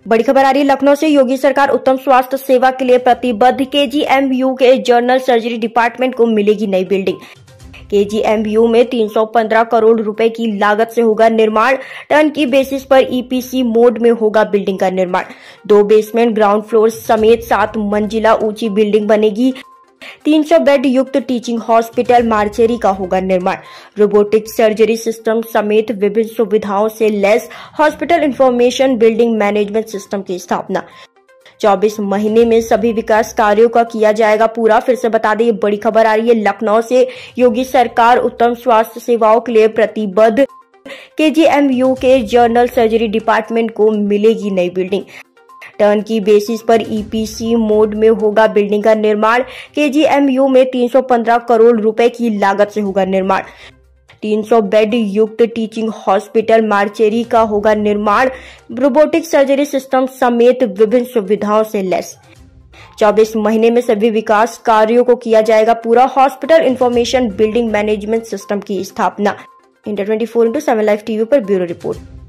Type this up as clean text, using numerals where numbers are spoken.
बड़ी खबर आ रही है लखनऊ से। योगी सरकार उत्तम स्वास्थ्य सेवा के लिए प्रतिबद्ध। केजीएमयू के जनरल सर्जरी डिपार्टमेंट को मिलेगी नई बिल्डिंग। केजीएमयू में 315 करोड़ रुपए की लागत से होगा निर्माण। टर्न की बेसिस पर ईपीसी मोड में होगा बिल्डिंग का निर्माण। 2 बेसमेंट, ग्राउंड फ्लोर समेत 7 मंजिला ऊंची बिल्डिंग बनेगी। 300 बेड युक्त टीचिंग हॉस्पिटल मार्चेरी का होगा निर्माण। रोबोटिक सर्जरी सिस्टम समेत विभिन्न सुविधाओं से लैस hospital information building management system की स्थापना। 24 महीने में सभी विकास कार्यों का किया जाएगा पूरा। फिर से बता दें, ये बड़ी खबर आ रही है लखनऊ से। योगी सरकार उत्तम स्वास्थ्य सेवाओं के लिए प्रतिबद्ध। केजीएमयू के जनरल सर्जरी डिपार्टमेंट को मिलेगी नई बिल्डिंग। टर्न की बेसिस पर ईपीसी मोड में होगा बिल्डिंग का निर्माण। केजीएमयू में 315 करोड़ रुपए की लागत से होगा निर्माण। 300 बेड युक्त टीचिंग हॉस्पिटल मार्चेरी का होगा निर्माण। रोबोटिक सर्जरी सिस्टम समेत विभिन्न सुविधाओं से लैस। 24 महीने में सभी विकास कार्यों को किया जाएगा पूरा। Hospital information building management system की स्थापना। इंडिया 24/7 लाइव टीवी पर ब्यूरो रिपोर्ट।